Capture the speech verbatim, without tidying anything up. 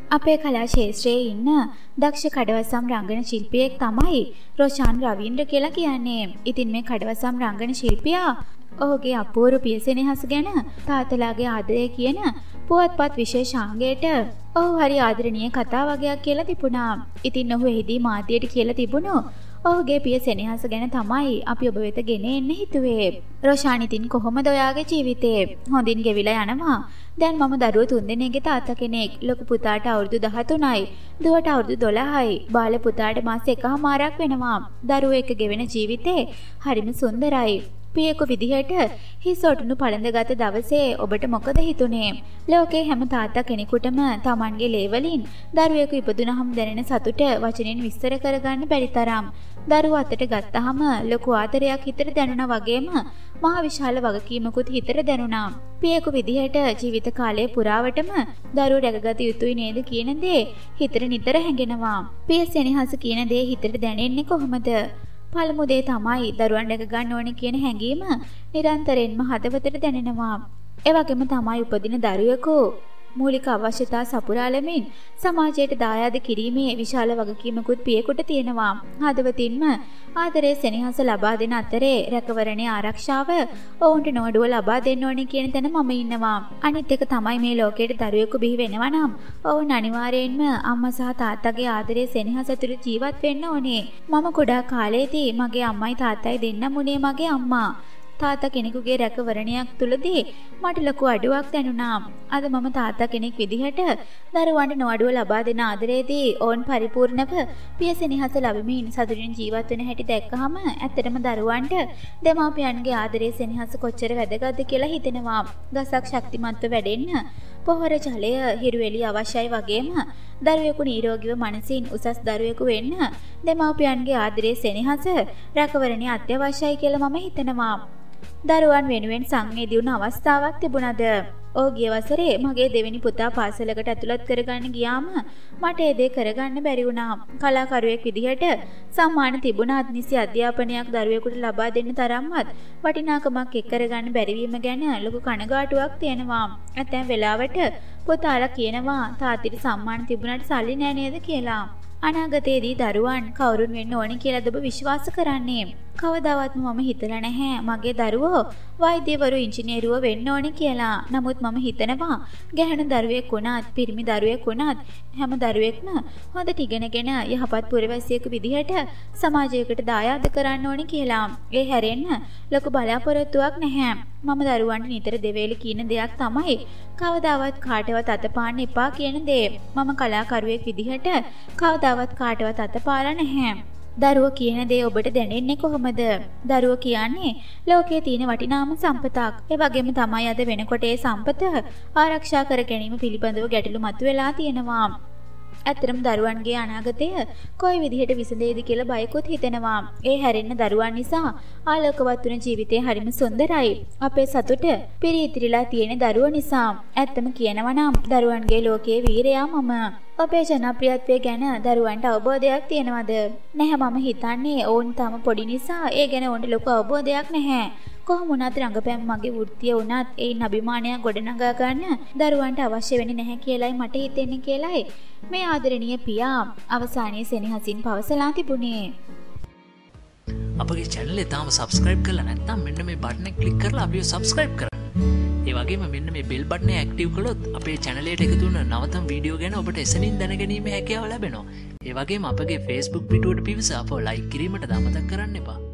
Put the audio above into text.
අපේ කලා ශාස්ත්‍රයේ ඉන්න දක්ෂ කඩවසම් රංගන ශිල්පියෙක් තමයි රොෂාන් රවීන්ද්‍ර කියලා කියන්නේ. ඉතින් මේ කඩවසම් රංගන ශිල්පියා ඔහුගේ අපූර්ව පියසෙනෙහස ගැන තාත්තලාගේ ආදරය කියන පුවත්පත් විශේෂාංගයට ඔහු හරි ආදරණීය කතා වගයක් කියලා තිබුණා. ඉතින් ඔහු එහිදී මාධ්‍යයට කියලා තිබුණු ඔහුගේ පියසෙනෙහස ගැන තමයි අපි ඔබ වෙත ගෙන එන්න හිතුවේ. රොෂාන් ඉතින් කොහොමද ඔයාගේ ජීවිතේ? හොඳින් ගෙවිලා යනවා. දැන් මම දරුවෝ තුන්දෙනෙක්ගේ තාත්තා කෙනෙක්. ලොකු පුතාට අවුරුදු දහතුනයි, දුවට අවුරුදු දොළහයි. බාල පුතාට මාස එකහමාරක් වෙනවා. දරුවෝ එක්ක ගෙවෙන ජීවිතේ හරිම සුන්දරයි. පියෙකු විදිහට හිස් ඔටුනු පළඳගත් දවසේ ඔබට මොකද හිතුනේ? ලෝකේ හැම තාත්තා කෙනෙකුටම Tamanගේ ලේවලින් දරුවෙකු ඉපදුනහම දැනෙන සතුට වචනෙන් විස්තර කරගන්න බැරි තරම්. දරුවා අතට ගත්තාම ලොකු ආදරයක් හිතට දැනුණා වගේම මහ විශාල වගකීමකුත් හිතට දැනුණා. පියෙකු විදිහට ජීවිත කාලය පුරාවටම දරුවෝ රැකගත යුතුයි නේද කියන දේ හිතට නිතර හැඟෙනවා. පිය සෙනෙහස කියන දේ හිතට දැනෙන්නේ කොහොමද? පළමු දේ තමයි දරුවන් රැක ගන්න ඕනේ කියන හැඟීම නිරන්තරයෙන්ම හදවතට දැනෙනවා. ඒ වගේම තමයි උපදින දරුවෙකු මූලික අවශ්‍යතා සපුරාලමින් සමාජයට දායාද කිරීමේ විශාල වගකීමකුත් පියෙකුට තියෙනවා. හදවතින්ම ආදරයේ සෙනෙහස ලබා දෙන අතරේ රැකවරණයේ ආරක්ෂාව ඔවුන්ට නොඅඩුව ලබා දෙන්න ඕනේ කියන තැන මම ඉන්නවා. අනිත් එක තමයි මේ ලෝකයට දරුවෙකු බිහි වෙනවා නම් ඔවුන් අනිවාර්යයෙන්ම අම්මා සහ තාත්තගේ ආදරයේ සෙනෙහස ඇතුළේ ජීවත් වෙන්න ඕනේ. මම කුඩා කාලේදී මගේ අම්මයි තාත්තයි දෙන්නම උනේ මගේ අම්මා. තාත්තා කෙනෙකුගේ රැකවරණයක් තුලදී මට ලොකු අඩුවක් දැනුණා. අද මම තාත්තා කෙනෙක් විදිහට දරුවන්ට නොඅඩුව ලබා දෙන ආදරයේදී ඕන් පරිපූර්ණව පියසෙනෙහස ලැබෙමින් සතුටින් ජීවත් වෙන හැටි දැක්කහම ඇත්තටම දරුවන්ට දෙමාපියන්ගේ ආදරයේ සෙනෙහස කොච්චර වැදගත්ද කියලා හිතෙනවා. ගසක් ශක්තිමත්ව වැඩෙන්න පොහොර ජලය හිරු එළිය අවශ්‍යයි වගේම දරුවෙකු නිරෝගීව මනසින් උසස් දරුවෙකු වෙන්න දෙමාපියන්ගේ ආදරයේ සෙනෙහස රැකවරණය අත්‍යවශ්‍යයි කියලා මම හිතනවා. දරුවන් වෙනුවෙන් සංවේදී වුණ අවස්ථාවක් තිබුණාද? ඔව් ගිය වසරේ මගේ දෙවෙනි පුතා පාසලකට ඇතුළත් කරගන්න ගියාම මට ඒ දේ කරගන්න බැරි වුණා. කලාකරුවෙක් විදිහට සම්මාන තිබුණත් නිසි අධ්‍යාපනයක් දරුවෙකුට ලබා දෙන්න තරම්වත් වටිනාකමක් එක් කරගන්න බැරි වීම ගැන ලොකු කනගාටුවක් තියෙනවා. ඇතැම් වෙලාවට පුතාලා කියනවා තාත්තිට සම්මාන තිබුණාට සල්ලි නෑ නේද කියලා. අනාගතයේදී දරුවන් කවුරුන් වෙන්න ඕනේ කියලාද ඔබ විශ්වාස කරන්නේ? කවදාවත්ම මම හිතලා නැහැ මගේ දරුවෝ වෛද්‍යවරු ඉංජිනේරුවෝ වෙන්න ඕනේ කියලා. නමුත් මම හිතනවා ගැහැණු දරුවෙක් වුණත් පිරිමි දරුවෙක් වුණත් හැම දරුවෙක්ම හොඳට ඉගෙනගෙන යහපත් පුරවැසියෙකු විදිහට සමාජයකට දායාද කරන්න ඕනේ කියලා. ඒ හැරෙන්න ලොකු බලාපොරොත්තුවක් නැහැ. මම දරුවන්ට නිතර දෙවේලි කියන දෙයක් තමයි කවදාවත් කාටවත් අතපාන්න එපා කියන දේ. මම කලාකරුවෙක් විදිහට කවදාවත් කාටවත් අතපාලා නැහැ. දරුවෝ කියන දේ ඔබට දැනෙන්නේ කොහොමද? දරුවෝ කියන්නේ ලෝකයේ තියෙන වටිනාම සම්පතක්. ඒ වගේම තමයි අද වෙනකොට ඒ සම්පත ආරක්ෂා කර ගැනීම පිළිබඳව ගැටලු මතුවලා තියෙනවා. ඇත්තටම දරුවන්ගේ අනාගතය කොයි විදිහට විසඳෙයිද කියලා බයකුත් හිතෙනවා. ඒ හැරෙන්න දරුවන් නිසා ආලෝකවත් වුණ ජීවිතේ හරිම සුන්දරයි. අපේ සතුට පිරිතිරිලා තියෙන දරුවෝ නිසා. ඇත්තම කියනවා නම් දරුවන්ගේ ලෝකයේ වීරයා මම. ඔබේ ජනප්‍රියත්වය ගැන දරුවන්ට අවබෝධයක් තියෙනවද? නැහැ මම හිතන්නේ ඔවුන් තාම පොඩි නිසා ඒ ගැන ඔවුන්ට ලොකු අවබෝධයක් නැහැ. කොහොම වුණත් රංගපෑම මගේ වෘත්තිය වුණත් ඒයින් අභිමානයක් ගොඩනගා ගන්න දරුවන්ට අවශ්‍ය වෙන්නේ නැහැ කියලායි මට හිතෙන්නේ කියලායි මේ ආදරණීය පියා අවසානයේ සෙනෙහසින් පවසලා තිබුණේ. අපගේ channel එක තාම subscribe කරලා නැත්නම් මෙන්න මේ button එක click කරලා අපිව subscribe කරන්න. ඒ වගේම මෙන්න මේ bell button එක active කළොත් අපේ channel එකට එකතු වෙන නවතම වීඩියෝ ගැන ඔබට එසනින් දැනගැනීමේ හැකියාව ලැබෙනවා. ඒ වගේම අපගේ Facebook පිටුවට පිවිස අපව like කිරීමට අමතක කරන්න එපා.